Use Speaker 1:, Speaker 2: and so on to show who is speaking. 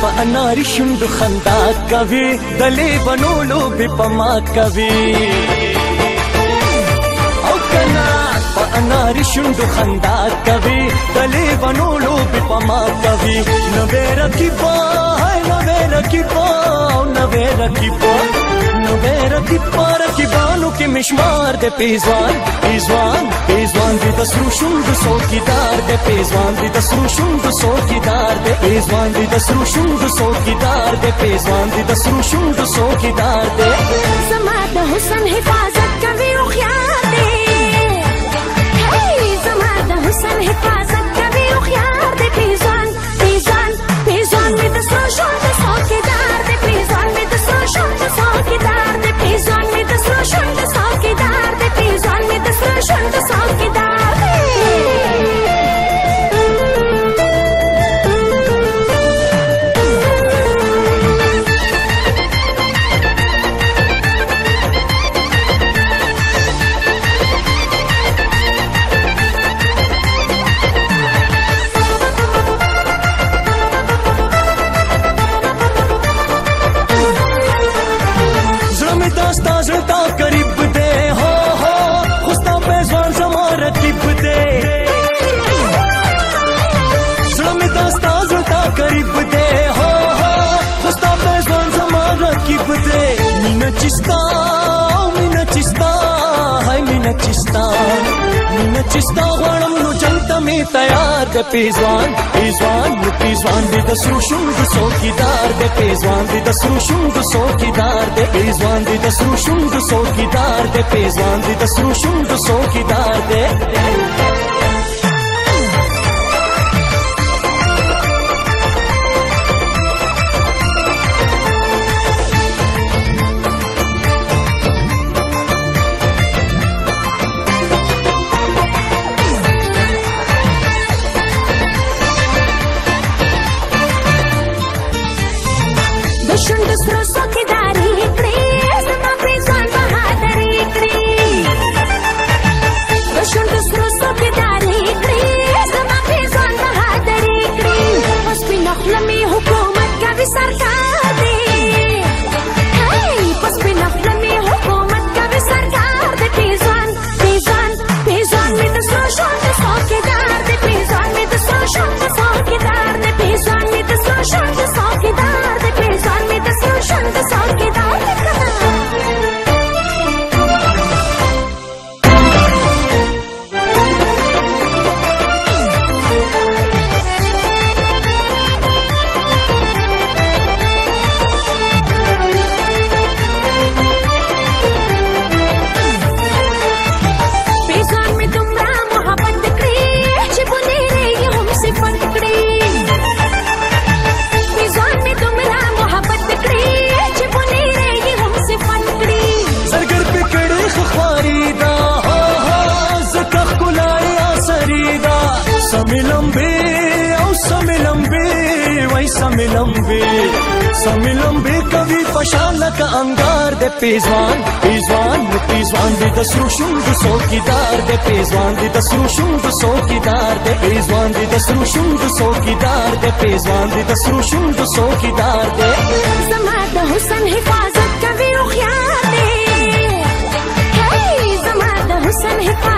Speaker 1: په اناري شونډو خندا کوي دلې بنولو بې پما کوي او کنا په اناري شونډو خندا کوي دلې بنولو بې پما کوي نوې رقیبا نوې رقیبا نوې رقیبا نوې رقیبا رقیبانو کې مشمار د پیزوان پیزوان پیزوان دې د سرو شونډو څوکیدار د پیزوان دې د سرو شونډو څوکیدار د پیزوان دې د سرو شونډو څوکیدار د پیزوان دې د سرو شونډو څوکیدار د
Speaker 2: زما د حسن حفاظت کوي او خیال دې زما د حسن حفاظت کوي او خیال دې پیزوان پیزوان پیزوان دې د سرو شونډو څوکیدار د پیزوان دې د سرو شونډو څوکیدار د پیزوان دې د سرو شونډو څوکیدار د پیزوان دې د سرو شونډو څوکیدار मीना चिस्ता हाय मीना चिस्ता गणम नु जनता में तैयार दे पेजवान पेजवान पेजवान दे दसरू शुंग सोकीदार दे पेजवान दे दसरू शुंग सोकीदार दे पेजवान दे दसरू शुंग सोकीदार दे पेजवान दे दसरू शुंग सोकीदार दे शुंड सरो सोकीदारी करी समा पेजवान बहादुरी करी शुंड सरो सोकीदारी करी समा पेजवान बहादुरी करी बस भी नखलमी हुकूमत का भी सरकार दे बस भी नखलमी हुकूमत का भी सरकार दे पेजवान पेजवान पेजवान में तो सरो शुंड सोकीदार दे पेजवान में तो सरो शुंड सोकीदार दे पेजवान में तो सरो शुंड सोकीदार दे पेजवान में तो सरो शुंड सोकीदार समिलंबे कवि पशान का अंगार दे पेजवान पेजवान पेजवान दे दसरू शुंग सोकीदार दे पेजवान दे दसरू शुंग सोकीदार दे पेजवान दे दसरू शुंग सोकीदार दे पेजवान दे दसरू शुंग सोकीदार दे زما د حسن حفاظت کوي او خیال دې زما د حسن حفاظت